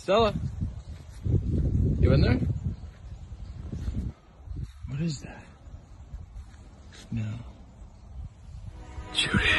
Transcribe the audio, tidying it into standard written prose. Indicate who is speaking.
Speaker 1: Stella, you in there? What is that? No. Judy.